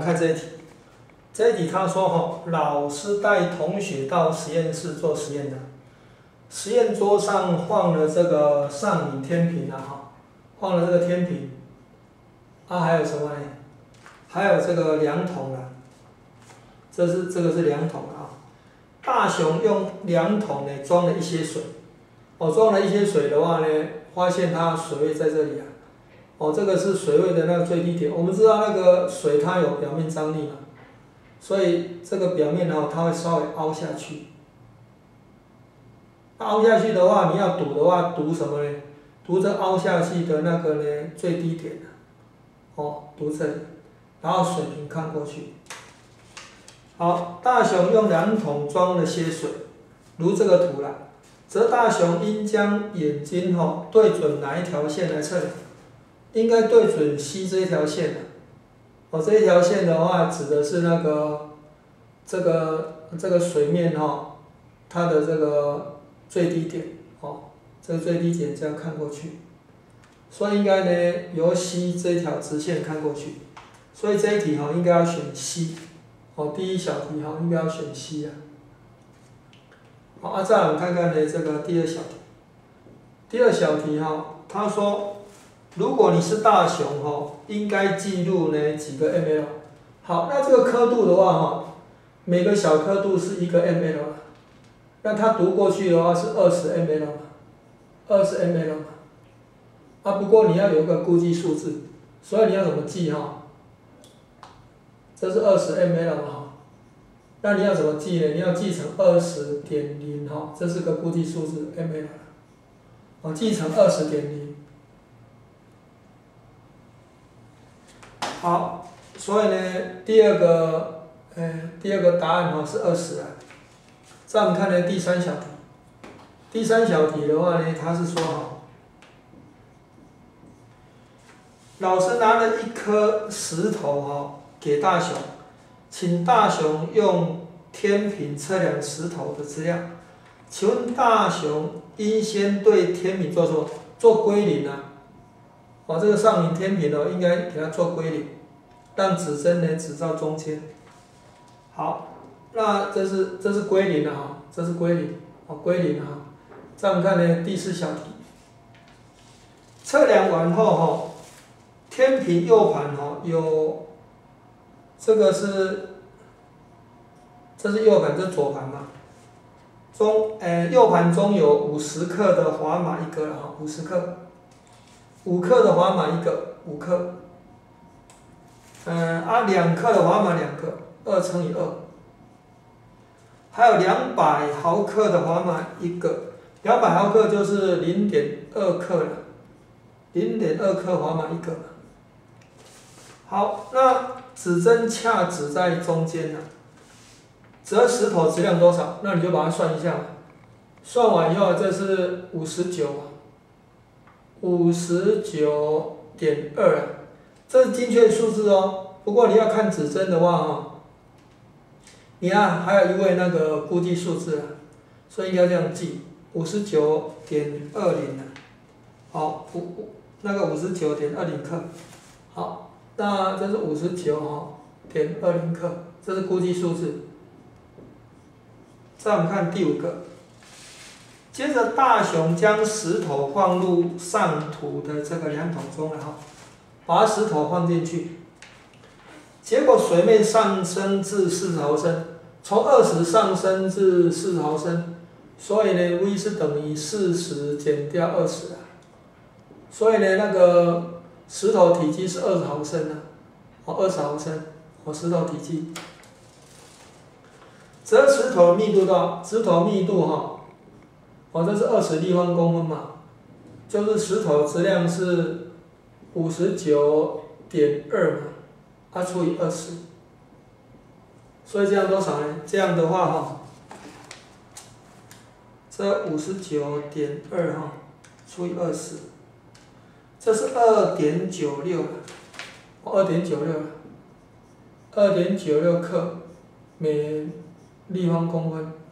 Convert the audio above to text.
看这一题。这一题他说老师带同学到实验室做实验的，实验桌上放了这个上引天平放了这个天平，还有什么呢？还有这个量筒这个是量筒大雄用量筒呢装了一些水，装了一些水的话呢，发现它水位在这里这个是水位的那个最低点。我们知道那个水它有表面张力嘛，所以这个表面它会稍微凹下去。凹下去的话，你要读的话，读什么呢？读这凹下去的那个呢最低点读这里，然后水平看过去。好，大雄用量筒装了些水，如这个图则大雄应将眼睛对准哪一条线来测量？应该对准 C 这一条线这一条线的话，指的是那个这个水面它的这个最低点这个最低点这样看过去，所以应该呢由 C 这一条直线看过去，所以这一题应该要选 C。第一小题应该要选 C 好，再来我们看看呢这个第二小题。第二小题他说，如果你是大雄应该记录呢几个 ml。好，那这个刻度的话每个小刻度是1个 ml， 那它读过去的话是20 ml 20 ml 不过你要有一个估计数字，所以你要怎么记这是20 ml 那你要怎么记呢？你要记成20.0这是个估计数字 ml 记成20.0。好，所以呢第二个答案是20再我们看呢第三小题。第三小题的话呢，它是说老师拿了一颗石头给大雄，请大雄用天平测量石头的质量。请问大雄应先对天平做什么？做归零这个上引天平应该给它做归零，让指针呢指到中间。好，那这是归零这是归零归零再我们看呢第四小题。测量完后天平右盘有这是右盘，这是左盘嘛？右盘中有50克的华码一个50克，5克的华码一个，5克。2克的华码2个，2乘以2。还有200毫克的华码一个，200毫克就是0.2克了，0.2克华码一个。好，那指针恰指在中间则石头质量多少？那你就把它算一下。算完以后，这是59.2这是精确数字不过你要看指针的话你还有一位那个估计数字所以应该这样记，59.20好，那个59.20克。好，那这是59.20克，这是估计数字。再我们看第5个。接着大雄将石头放入上图的这个量筒中把石头放进去，结果水面上升至40毫升，从20上升至40毫升，所以呢 V 是等于40减掉20所以呢那个石头体积是20毫升20毫升石头体积。则石头密度多少？石头密度这是20立方公分嘛，就是石头质量是59.2嘛，除以20，所以这样多少呢？这样的话这59.2除以20，这是2.96克每立方公分。